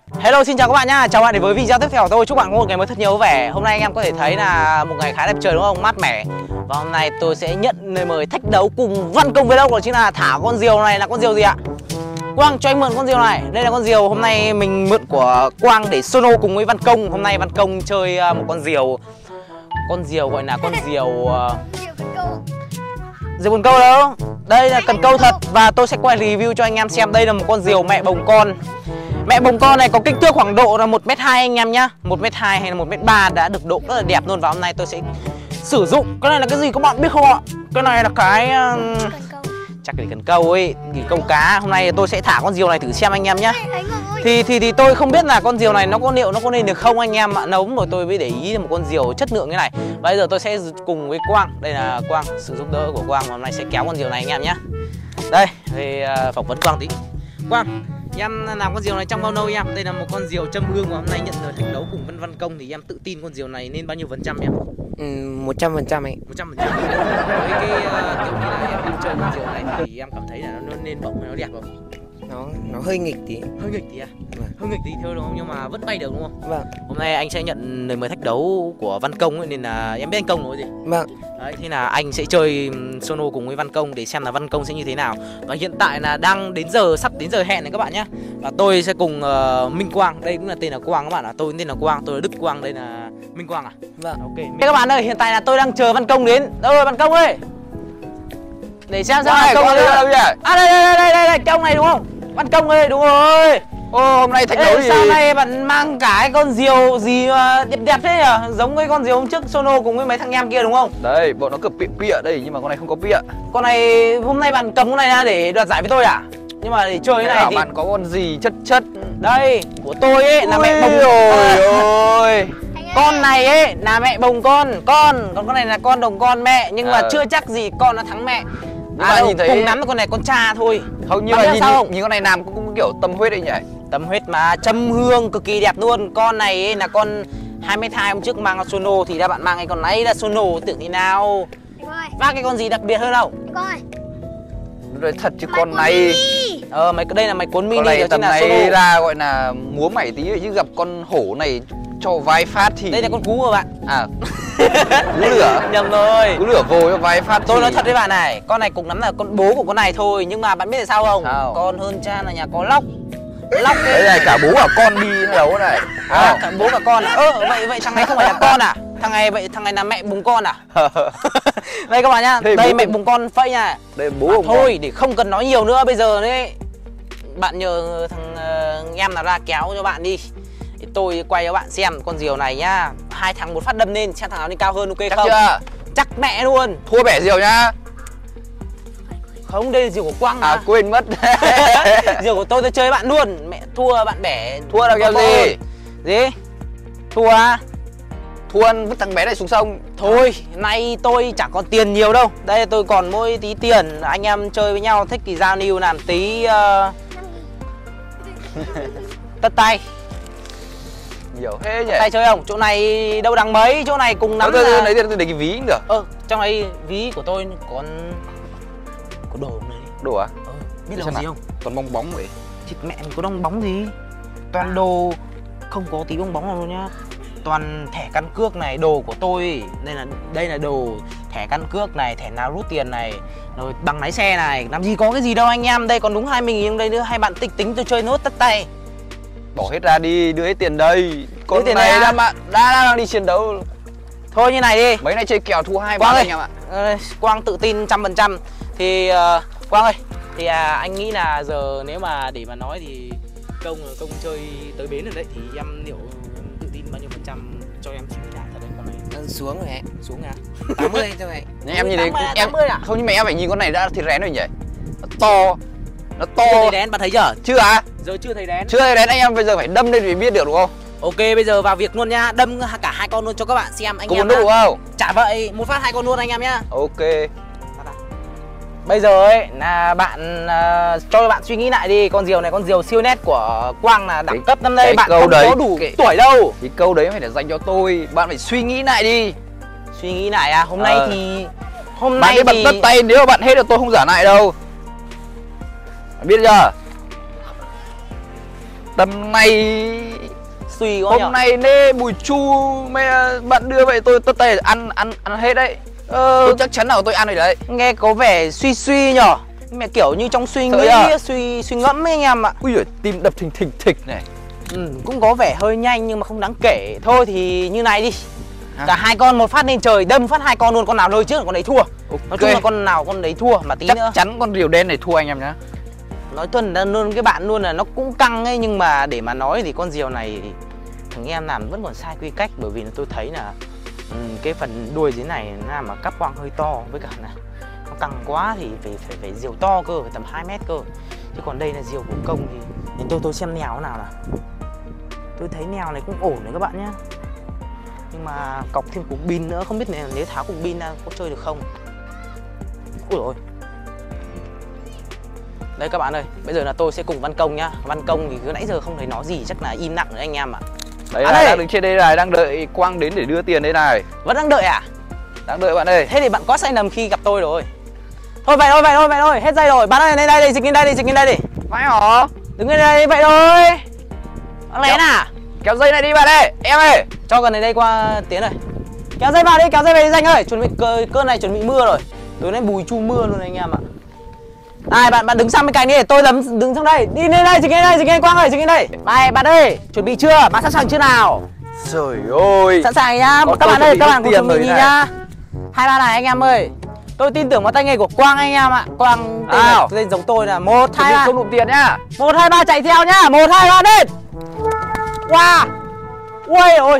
Hello, xin chào các bạn nhá. Chào bạn đến với video tiếp theo của tôi. Chúc bạn có một ngày mới thật nhiều vui vẻ. Hôm nay anh em có thể thấy là một ngày khá đẹp trời đúng không? Mát mẻ. Và hôm nay tôi sẽ nhận lời mời thách đấu cùng Văn Công Vlog, đó chính là thả con diều này. Là con diều gì ạ? Quang cho anh mượn con diều này. Đây là con diều hôm nay mình mượn của Quang để solo cùng với Văn Công. Hôm nay Văn Công chơi một con diều. Con diều gọi là con diều diều cần câu đâu. Đây là cần câu thật. Và tôi sẽ quay review cho anh em xem. Đây là một con diều mẹ bồng con. Mẹ bồng con này có kích thước khoảng độ là 1m2 anh em nhá. 1m2 hay là 1m3 đã được độ rất là đẹp luôn. Và hôm nay tôi sẽ sử dụng. Cái này là cái gì các bạn biết không ạ? Cái này là cái chắc để cần câu ấy, thì câu cá. Hôm nay tôi sẽ thả con diều này thử xem anh em nhá. Thì tôi không biết là con diều này nó có nên được không anh em ạ. Nấu rồi tôi mới để ý một con diều chất lượng như này. Và bây giờ tôi sẽ cùng với Quang. Đây là Quang, sự giúp đỡ của Quang. Và hôm nay sẽ kéo con diều này anh em nhá. Đây, về phỏng vấn Quang tí. Quang, em làm con diều này trong bao lâu em? Đây là một con diều châm hương và hôm nay nhận lời thách đấu cùng Văn Công thì em tự tin con diều này nên bao nhiêu phần trăm em? 100% ấy. 100%. Với cái kiểu như là em chơi con diều này thì em cảm thấy là nó nên bổng hay nó đẹp không? Nó hơi nghịch tí. Hơi nghịch tí à? Vâng. Hơi nghịch tí thôi đúng không? Nhưng mà vẫn bay được đúng không? Vâng. Hôm nay anh sẽ nhận lời mời thách đấu của Văn Công ấy, nên là em biết anh Công rồi gì? Vâng. Đấy, thế là anh sẽ chơi solo cùng với Văn Công để xem là Văn Công sẽ như thế nào. Và hiện tại là đang đến giờ, sắp đến giờ hẹn này các bạn nhé. Và tôi sẽ cùng Minh Quang, đây cũng là tên là Quang các bạn ạ. Tôi tên là Quang, tôi là Đức Quang, đây là Minh Quang à? Vâng. Ok. Các bạn ơi, hiện tại là tôi đang chờ Văn Công đến. Đâu rồi Văn Công ơi? Để xem Văn Công ơi. À đây, cái ông này đúng không? Văn Công ơi, đúng rồi. Ô, hôm nay thách đấu gì? Sao nay bạn mang cả cái con diều gì mà đẹp đẹp thế nhỉ? Giống cái con diều hôm trước solo cùng với mấy thằng em kia đúng không? Đấy, bọn nó cứ pịa đây nhưng mà con này không có pịa. Con này hôm nay bạn cầm con này ra để đoạt giải với tôi à? Nhưng mà để chơi cái này thì bạn có con gì chất. đây, của tôi ấy là mẹ bồng. Ôi ôi. Con này ấy là mẹ bồng con, còn con này là con đồng con mẹ, nhưng mà chưa chắc gì con nó thắng mẹ. Nhưng mà nhìn thấy cùng lắm con này con cha thôi. Không, nhưng mà nhìn con này làm cũng kiểu tâm huyết đấy nhỉ. Tâm huyết mà, châm hương cực kỳ đẹp luôn. Con này ấy là con 22 hôm trước mang solo thì ra bạn mang cái con này là solo tưởng thế nào? Vác cái con gì đặc biệt hơn không? Rồi thật chứ con này. Đây là máy cuốn mini. Con này đó tầm chính là này solo. ra gọi là múa mảy tí chứ gặp con hổ này cho vài phát thì. Đây là con cú của bạn. À. Cú lửa. Nhầm rồi. Cú lửa vô cho vài phát. Tôi nói thật với bạn này, con này cùng lắm là con bố của con này thôi, nhưng mà bạn biết là sao không? Sao? Con hơn cha là nhà có lóc. Lóc đấy này, cả bố cả con đi đâu này. Cả bố cả con à? Vậy thằng này không phải là con à? Thằng này là mẹ bùng con à? Đây các bạn nhá, đây mẹ bùng con phây nha. Đây bố thôi để không cần nói nhiều nữa, bây giờ đấy bạn nhờ thằng em nào ra kéo cho bạn đi. Để tôi quay cho bạn xem con diều này nhá. 2 thằng một phát đâm lên, xem thằng nào lên cao hơn, ok chắc không? chưa? Chắc mẹ luôn. Thua bẻ diều nhá. Không, đây là diều của Quang mà. À quên mất. Diều của tôi chơi bạn luôn. Mẹ thua bạn bẻ. Thua là kiểu gì? Gì? Thua à? Thua ăn vứt thằng bé này xuống sông. Thôi, nay tôi chẳng còn tiền nhiều đâu. Đây tôi còn mỗi tí tiền. Anh em chơi với nhau thích thì giao lưu làm tí tất tay. Nhiều thế nhỉ. Tay chơi không? Chỗ này đâu đáng mấy, chỗ này cùng lắm là lấy cái ví cũng được. Trong này ví của tôi còn có đồ này. Đồ à? Biết là gì không? Toàn bong bóng vậy. Thịt mẹ mình có bong bóng gì? Toàn đồ không có tí bong bóng nào luôn nhá. Toàn thẻ căn cước này, đồ của tôi. Đây là đồ thẻ căn cước này, thẻ nào rút tiền này, rồi bằng lái xe này. Làm gì có cái gì đâu anh em. Đây còn đúng 20.000 đây nữa. Hai bạn tính tôi chơi nốt tất tay. Bỏ hết ra đi, đưa hết tiền đây. Con tiền này à? đang đi chiến đấu. Thôi như này đi. Mấy này chơi kèo thua 2-3 anh em ạ. Quang tự tin 100%. Thì Quang ơi, thì anh nghĩ là giờ nếu mà để mà nói thì công chơi tới bến rồi đấy, thì em liệu tự tin bao nhiêu phần trăm cho em chỉ trả thật đấy con này? Xuống rồi ạ. Xuống à? 80 cho mày. Em nhìn thấy em à? không, nhưng mà em phải nhìn con này đã thì rén rồi nhỉ. Nó to. Chưa thấy đén, bạn thấy chưa? Chưa à? Giờ chưa thấy đén. Chưa thấy đén, anh em bây giờ phải đâm lên để biết được đúng không? Ok, bây giờ vào việc luôn nhá. Đâm cả 2 con luôn cho các bạn xem anh em. Có đủ không? Chả vậy, một phát 2 con luôn anh em nhá. Ok. Bây giờ ấy là bạn cho bạn suy nghĩ lại đi. Con diều này con diều siêu nét của Quang là đẳng cấp năm nay. Bạn không có đủ tuổi đâu. Cái câu đấy phải để dành cho tôi. Bạn phải suy nghĩ lại đi. Suy nghĩ lại à? Hôm nay thì bạn đi bật tất tay, nếu mà bạn hết được tôi không giả lại đâu. Bạn biết chưa? Tầm này Suy quá hôm nhở. nay nê bùi chu mẹ bạn đưa vậy tôi tề ăn hết đấy. Tôi chắc chắn là tôi ăn rồi đấy. Nghe có vẻ suy suy nhở. Mẹ kiểu như trong suy nghĩ, suy ngẫm ấy anh em ạ. Ui giời, tim đập thình thình thịch này. Cũng có vẻ hơi nhanh nhưng mà không đáng kể. Thôi thì như này đi. Hả? Cả hai con một phát lên trời đâm phát hai con luôn, con nào rơi trước là con đấy thua. Nói chung là con nào con đấy thua mà tí chắc nữa. chắn con diều đen này thua anh em nhá. Nói thuần ra luôn cái bạn luôn là nó cũng căng ấy, nhưng mà để mà nói thì con diều này thằng em làm vẫn còn sai quy cách, bởi vì là tôi thấy là cái phần đuôi dưới này là mà cắp quang hơi to, với cả là nó căng quá thì phải diều to cơ, phải tầm 2 mét cơ. Chứ còn đây là diều của công thì tôi xem nèo thế nào tôi thấy nèo này cũng ổn đấy các bạn nhé. Nhưng mà cọc thêm cục pin nữa, không biết nếu tháo cục pin ra có chơi được không. Ui ôi. Đây các bạn ơi, bây giờ là tôi sẽ cùng Văn Công nhá. Văn Công thì cứ nãy giờ không thấy nói gì, chắc là im lặng rồi anh em ạ. Đấy là đang đứng trên đây này, đang đợi Quang đến để đưa tiền đây này. Vẫn đang đợi à? Đang đợi bạn ơi. Thế thì bạn có sai lầm khi gặp tôi rồi. Thôi vậy thôi, hết dây rồi. Bạn ơi, lên đây đi, dịch lên đây đi. Phải hả? Đứng lên đây, vậy thôi. Bác lén à? Kéo dây này đi bạn ơi, em ơi. Cho gần đây qua Tiến này. Kéo dây vào đi, kéo dây về đi Danh ơi. Chuẩn bị cơn này chuẩn bị mưa rồi. Tối nay bùi chu mưa luôn anh em ạ. Này bạn đứng sang bên cạnh đi, tôi đứng sang đây. Đi lên đây, dịch lên Quang ơi, dịch lên đây. Này bạn ơi, chuẩn bị chưa? Bạn sẵn sàng chưa nào? Trời ơi. Sẵn sàng nhá. Các bạn ơi, các bạn cùng chuẩn bị nhá. 2-3 này anh em ơi. Tôi tin tưởng vào tay nghề của Quang anh em ạ. Quang tên giống tôi là 1 2 3. Không đụng tiền nhá. 1 2 3 chạy theo nhá. 1 2 3 lên. Wow. Ui ôi.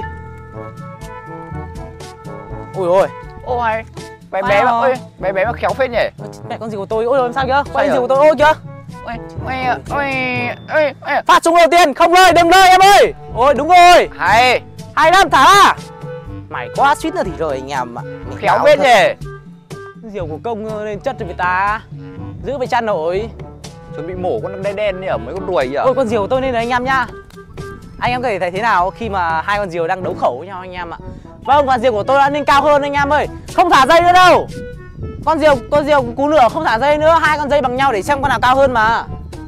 Ui ôi. Ôi. Bé mà ơi, bé mà khéo phết nhỉ. Mẹ con gì của tôi, ôi làm sao kìa? Con gì của tôi, ôi kìa. Ôi. Phát súng đầu tiên, không rơi, đừng rơi em ơi. Ôi đúng rồi. Hay lắm, thả ra. Mày quá suýt nữa thì rời anh em ạ. Khéo phết nhỉ. Diều của công lên chất cho người ta. Giữ phải chăn nổi. Chuẩn bị mổ con đen đen nhỉ, mấy con đuổi nhỉ. Ôi con diều của tôi lên đấy anh em nhá. Anh em có thể thấy thế nào khi mà hai con diều đang đấu khẩu với nhau anh em ạ. Vâng, và diều của tôi đã lên cao hơn anh em ơi. Không thả dây nữa đâu. Con diều cú lửa không thả dây nữa, hai con dây bằng nhau để xem con nào cao hơn mà.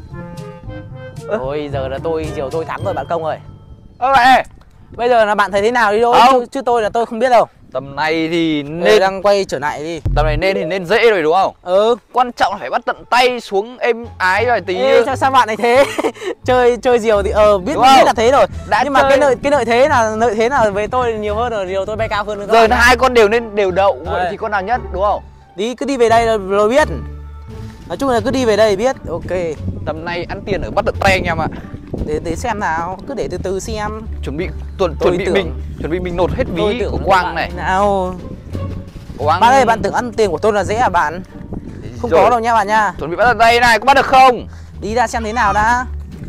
Ôi giờ là diều tôi thắng rồi bạn Công ơi. Bạn. Bây giờ là bạn thấy thế nào đi thôi, chứ tôi là tôi không biết đâu. Tầm này thì nên đang quay trở lại đi. Tầm này nên dễ rồi đúng không? Quan trọng là phải bắt tận tay xuống êm ái rồi tí. Sao bạn này thế? chơi diều thì biết là thế rồi. Nhưng mà cái lợi thế là với tôi nhiều hơn rồi, diều tôi bay cao hơn nữa. Giờ hai con đều nên đều đậu, vậy thì con nào nhất đúng không? Cứ đi về đây rồi biết. Nói chung là cứ đi về đây biết. Ok. Tầm này ăn tiền ở bắt tận tay anh em ạ. Để xem nào, cứ để từ từ xem. Chuẩn bị mình nộp hết ví của Quang này. Nào. Quang. Bạn ơi, bạn tưởng ăn tiền của tôi là dễ à bạn? Không có đâu nha bạn nha. Chuẩn bị bắt tận tay này, có bắt được không? Đi ra xem thế nào đã.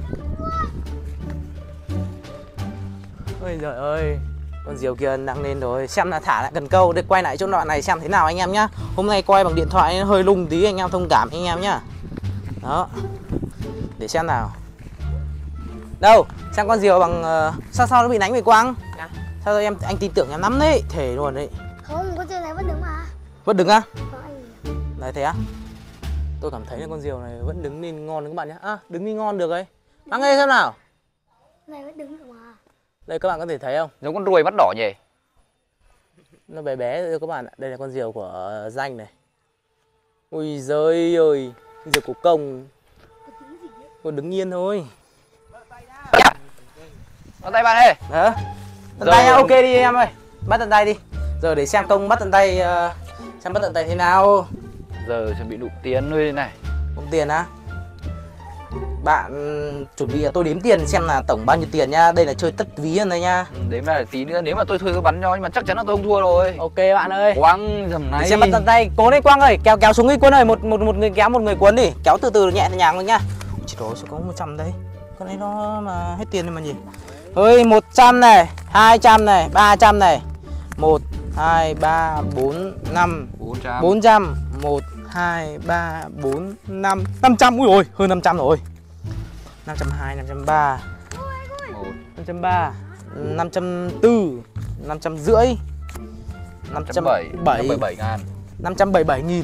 Ôi giời ơi, con diều kia đang lên rồi. Xem là thả lại cần câu để quay lại chỗ đoạn này xem thế nào anh em nhá. Hôm nay quay bằng điện thoại nên hơi lung tí, anh em thông cảm anh em nhá. Đó. Để xem nào. Đâu, xem con diều bằng sao nó bị đánh về Quang? Sao anh tin tưởng em lắm đấy, thể luôn đấy. Không, con diều này vẫn đứng mà. Vẫn đứng á? Này thế á? Tôi cảm thấy là con diều này vẫn đứng nên ngon đấy các bạn nhé. Đứng đi ngon được ấy. Bác nghe xem nào. Này vẫn đứng được mà. Đây các bạn có thể thấy không? Giống con ruồi mắt đỏ nhỉ? Nó bé bé thôi các bạn ạ. Đây là con diều của Danh này. Ui giời ơi, diều của Công. Còn đứng yên thôi. Bắt tay bạn ơi. Đó. Tận tay nha, ok đi em ơi. Bắt tận tay đi. Giờ để xem Công bắt tận tay xem bắt tận tay thế nào. Giờ chuẩn bị đụng tiền nuôi này. Đụng tiền á? Bạn chuẩn bị tôi đếm tiền xem là tổng bao nhiêu tiền nha. Đây là chơi tất ví hơn đây nha. Đếm ra tí nữa, nếu mà tôi thua tôi bắn cho, nhưng mà chắc chắn là tôi không thua rồi. Ok bạn ơi. Quang dầm này. Để xem bắt tận tay. Cố lên Quang ơi, kéo xuống đi Quân ơi, một người kéo một người cuốn đi. Kéo từ từ nhẹ nhàng thôi nhá. Chỉ rồi sẽ có 100 đây. Con này nó mà hết tiền rồi mà gì. Ơi 100 này, 200 này, 300 này. 1 2 3 4 5 400. 1 2 3 4 5 500. Ui ôi, hơn 500 rồi. 520, 530. 530, 540, 550, 577 ngàn. 577 nghìn.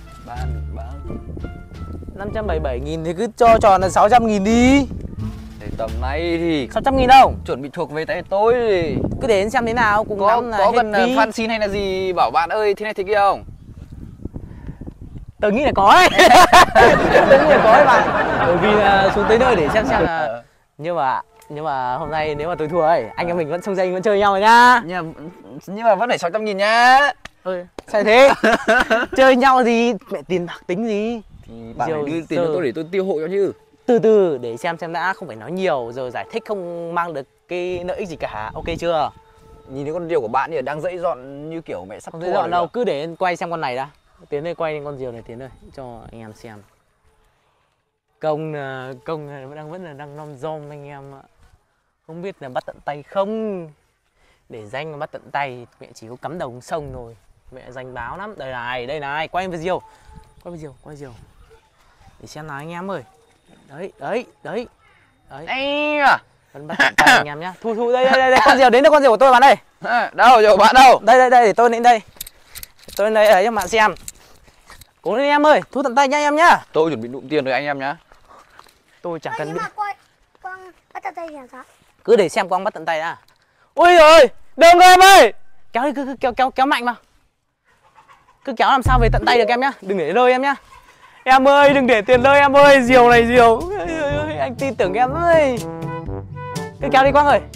577 nghìn thì cứ cho tròn là 600 nghìn đi. Tầm này thì 600.000 đâu. chuẩn bị thuộc về tay tôi thì Cứ đến xem thế nào, cùng lắm là có hết cần phí. fan xin hay là gì bảo bạn ơi thế này thế kia không? Tớ nghĩ là có ấy. Tớ nghĩ là có ấy bạn. Bởi vì là xuống tới nơi để xem là nhưng mà hôm nay nếu mà tôi thua ấy, anh em mình vẫn xông danh vẫn chơi nhau rồi nhá. Nhưng mà vẫn phải 600.000 nhá. Sao thế? Chơi nhau thì mẹ tiền bạc tính gì. Thì bạn Diều phải đưa tiền cho giờ. tôi để tôi tiêu hộ cho chứ. Từ từ để xem đã, không phải nói nhiều, giờ giải thích không mang được cái lợi ích gì cả. Ok chưa? Nhìn thấy con diều của bạn thì đang dãy dọn như kiểu mẹ sắp Không thua thấy dọn rồi đâu, kìa. cứ để quay xem con này đã. Tiến đây quay lên con diều này, Tiến ơi, cho anh em xem. Công vẫn là đang nom rom anh em ạ. Không biết là bắt tận tay không. Để danh mà bắt tận tay mẹ chỉ có cắm đầu sông rồi. Mẹ danh báo lắm. Đây này, quay với diều. Quay diều. Để xem nào anh em ơi. Đấy. Ây à. Vẫn bắt tận tay anh em nhá. Thu đây con diều, đến được con diều của tôi bạn đây. Đâu rồi bạn đâu? Đây để tôi lên đây. Tôi lên đây để cho bạn xem. Cố lên em ơi, thu tận tay nha em nhá. Tôi chuẩn bị đụng tiền rồi anh em nhá. Tôi chẳng cần Nhưng mà quang bắt tận tay làm sao? cứ để xem Quang bắt tận tay đã. Ui rồi, đừng em ơi. Kéo đi, cứ kéo mạnh vào. Cứ kéo làm sao về tận tay được em nhá, đừng để rơi em nhá. Em ơi, đừng để tiền rơi em ơi, diều này diều. Anh tin tưởng em ơi. Cứ kéo đi Quang ơi.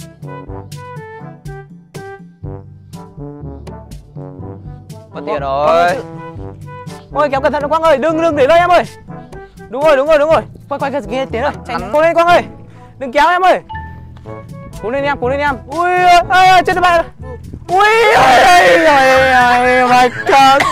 Mất tiền rồi. Ôi kéo cẩn thận Quang ơi, đừng để rơi em ơi. Đúng rồi. Quay cái kia Tiến ơi, chạy cố lên Quang ơi. Đừng kéo em ơi. Cố lên em. Ui ơi, chết bạn. Ui ơi my god.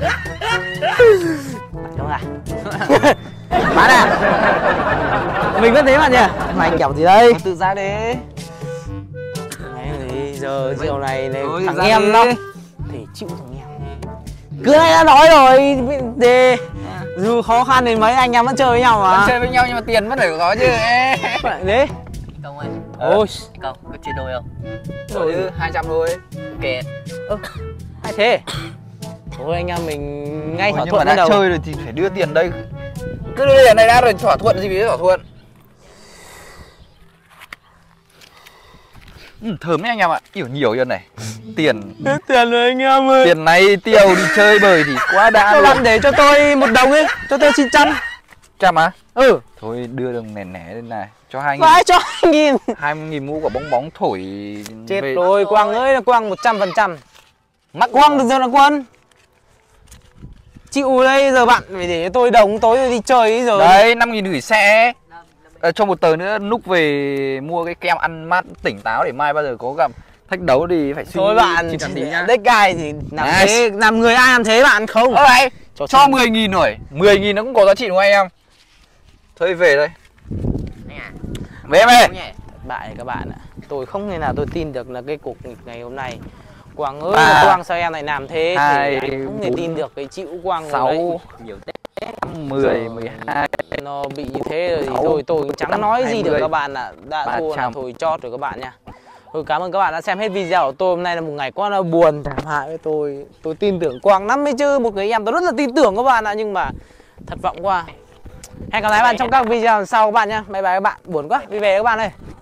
Đúng à? Bán à? Mình vẫn thế bạn nhỉ? Mày kiểu gì đây? Tự ra đi. Này gì giờ diều này Thôi, thằng ra em đi. đó thì chịu thằng em. Cứ này đã nói rồi thì dù khó khăn đến mấy anh em vẫn chơi với nhau mà. Chơi với nhau nhưng mà tiền vẫn phải có chứ. Vậy đấy. Công ơi, Ôi Công, có chia đôi không? Rồi chứ 200 thôi. Kẹt. hay thế. Thôi anh em mình ngay thỏa Nhưng mà thuận ban đã đầu. chơi rồi thì phải đưa tiền đây. Cứ đưa tiền này đã rồi thỏa thuận gì với thỏa thuận. Thơm đấy anh em ạ, nhiều hơn này. Tiền Hết tiền rồi anh em ơi. tiền này tiêu đi chơi bời thì quá đã Các luôn. bạn để cho tôi 1 đồng ấy, cho tôi 900. Trăm á? Ừ. Thôi đưa đồng nẻ lên này, cho 2.000. Vãi cho 2.000. 20.000 mua quả bóng thổi Chết về. rồi Quang ơi, là Quang 100%. Mắc Quang được giờ là Quân. Chịu đây, giờ bạn phải để cho tôi đồng tối đi chơi ấy giờ. Đấy, 5.000 gửi xe. Cho 1 tờ nữa núc về mua cái kem ăn mát tỉnh táo để mai bao giờ có gặp thách đấu thì phải suy Thôi nghĩ bạn, chín tí nhá. đếch gai thì làm Nice. thế, làm người ai làm thế bạn không? Này, Cho cho 10.000 rồi. 10.000 nó cũng có giá trị đúng không anh em? Thôi về đây. Về em ơi. Bại các bạn ạ. Tôi không thể nào tôi tin được là cái cuộc nghịch ngày hôm nay. Quang ơi, Ba. Quang sao em lại làm thế? Hai, Thì anh không thể bốn, tin được cái chịu Quang 6, nhiều 10, 12. nó bị như thế rồi thì 6, thôi tôi chẳng nói gì được 20, các bạn ạ. Đã thua là 300. thôi chót rồi các bạn nha. Thôi cảm ơn các bạn đã xem hết video của tôi. Hôm nay là một ngày quá là buồn thảm hại với tôi. Tôi tin tưởng Quang lắm ấy chứ. Một người em tôi rất là tin tưởng các bạn ạ. Nhưng mà thất vọng quá. Hẹn gặp lại các bạn trong các video sau các bạn nhá. Bye bye các bạn. Buồn quá. Đi về các bạn ơi.